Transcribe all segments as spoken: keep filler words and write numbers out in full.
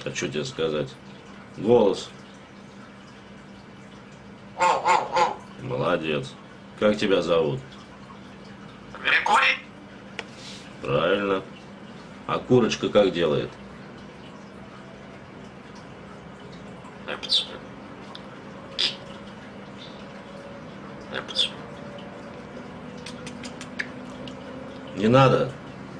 А что тебе сказать? Голос. Молодец. Как тебя зовут? Григорий? Правильно. А курочка как делает? Эпцу. Эпцу. Не надо.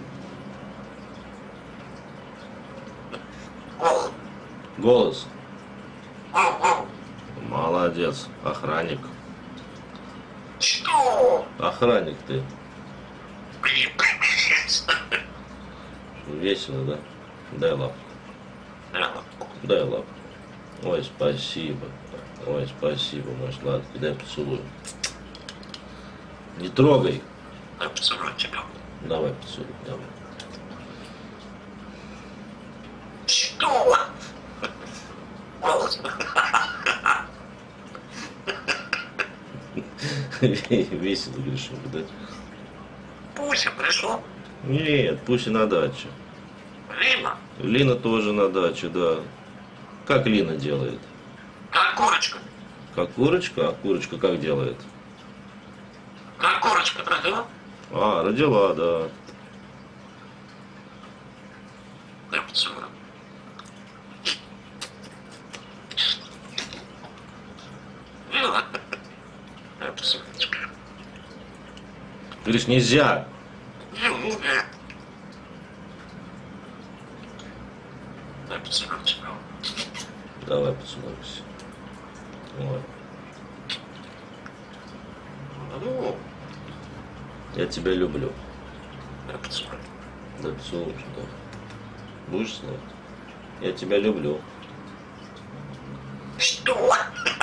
Ох. Голос. Ох, ох. Молодец. Охранник. Что? Охранник ты. Блин, капец. Весело, да? Дай лапу. Дай лапу. Ой, спасибо. Ой, спасибо, мой сладкий. Дай поцелуй. Не трогай. Я поцелую тебя. Давай поцелуй, давай. Что? Голос. Весело, Гришенька, да? Пуся пришел. Нет, пусть и на даче. Лина. Лина тоже на даче, да. Как Лина делает? Как курочка. Как курочка? А курочка как делает? Как курочка родила. А, родила, да. Я поцелую. Лина. Я поцелую тебя. Гриш, нельзя. Лина. Я поцелую тебя. Давай поцелуемся. Ой. Ну, Я тебя люблю. я поцелую. Да поцелуемся, да. Будешь знать? Я тебя люблю. Что?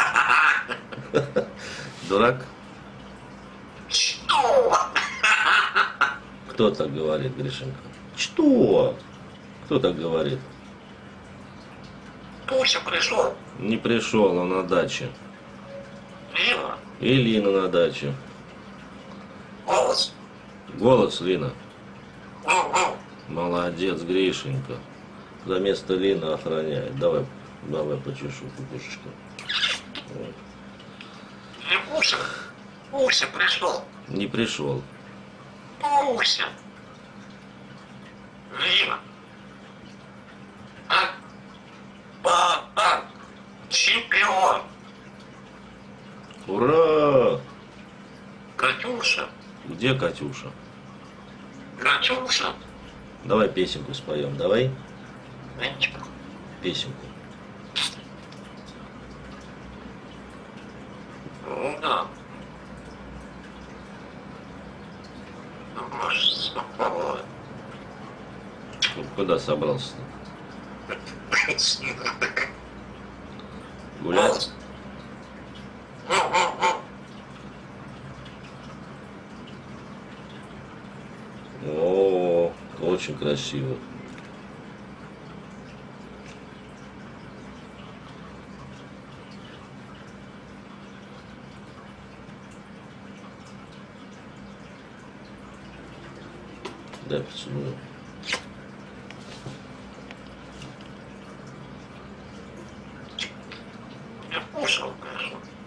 Дурак? Что? Кто так говорит, Гришенька? Что? Кто так говорит? Пуся пришел. Не пришел, он на даче. Лина. И Лина на даче. Голос. Голос, Лина. Ох, ох. Молодец, Гришенька. За место Лины охраняет. Давай, давай почешу кукушечку. Вот. Не Пуся. Пуся пришел. Не пришел. Пуся. Лина. А? Папа. Чемпион. Ура! Катюша. Где Катюша? Катюша. Давай песенку споем, давай Нынчика. песенку. Ну да. Ну, может, попробовать. Ну, куда собрался? Гулять? О, очень красиво. Дай поцелую. Я кушал, конечно.